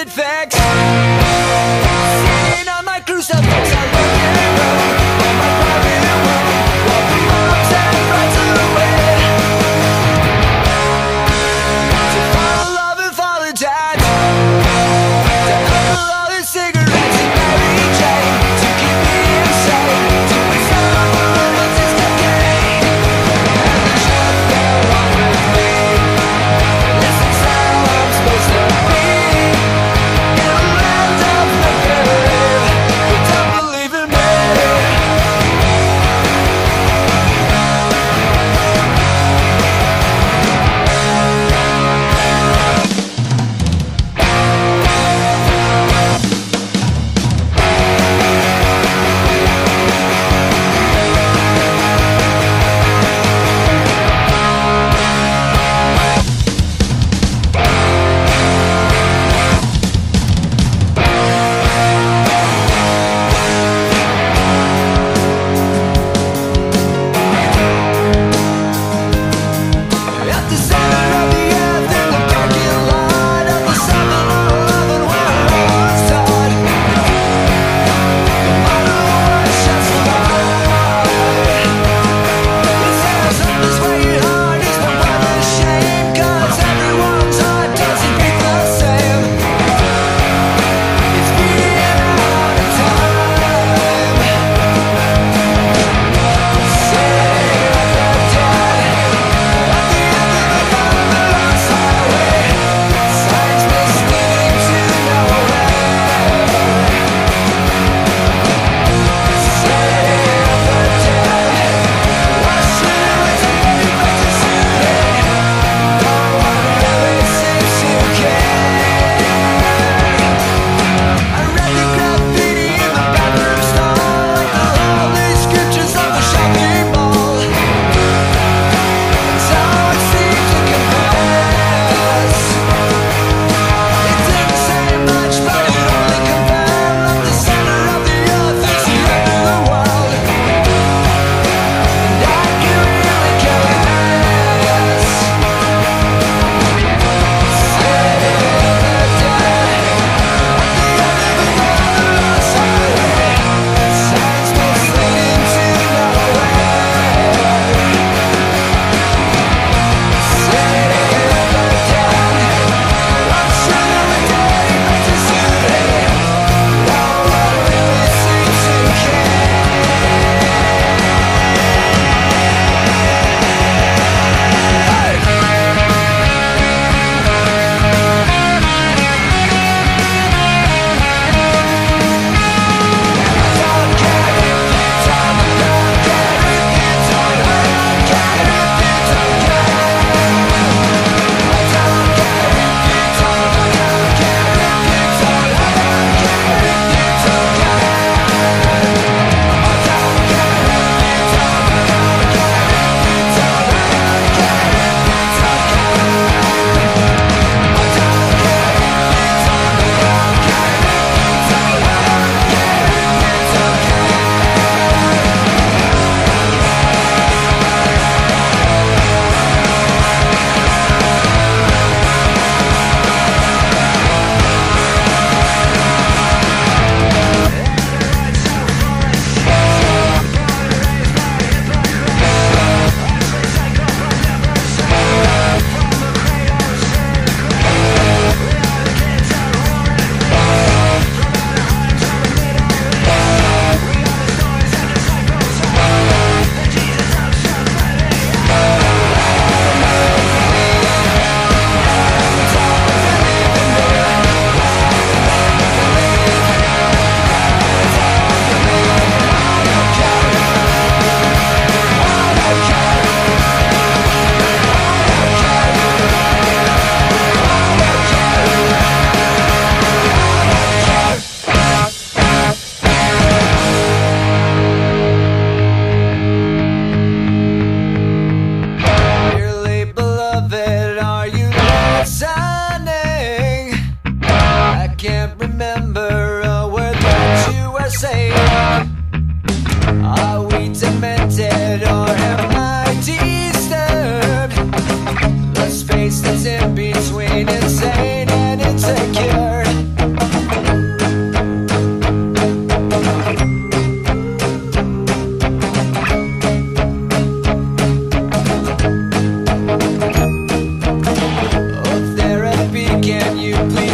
get fixed. Sitting on my crucifix, I look and roll on my private road, while the moms and friends are away. To follow love and follow dad, to cuddle all the cigarettes and Mary Jane, to keep me insane, to return all the moments it's decade. And the truck they're on with me, this is how I'm supposed to be. In a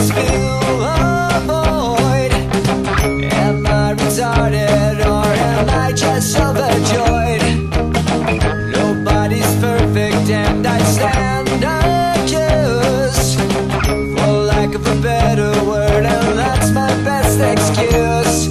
always fill a void. Am I retarded or am I just overjoyed? Nobody's perfect and I stand accused, for lack of a better word, and that's my best excuse.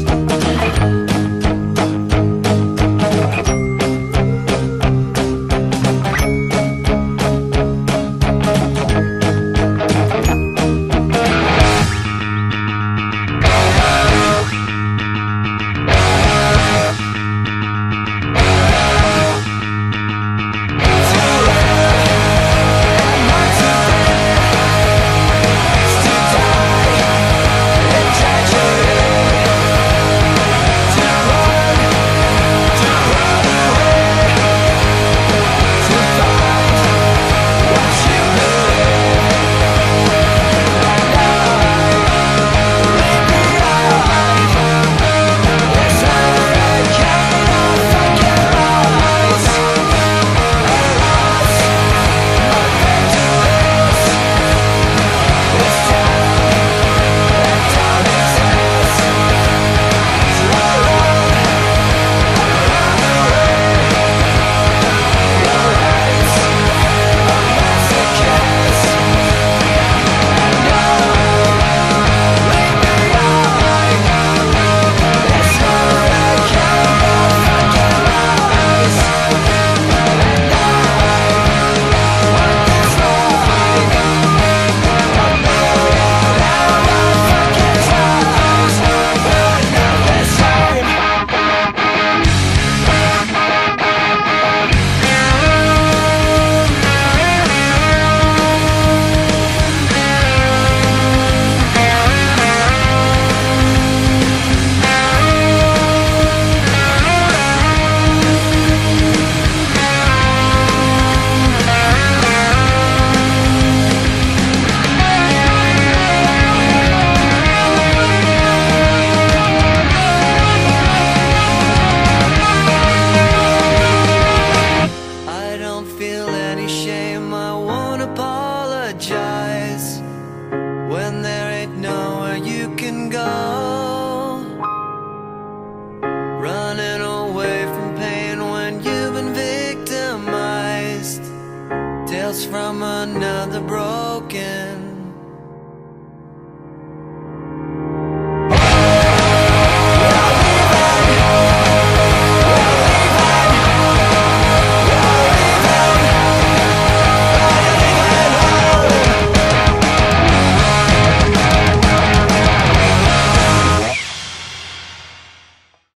When there ain't nowhere you can go, running away from pain when you've been victimized. Tales from another broken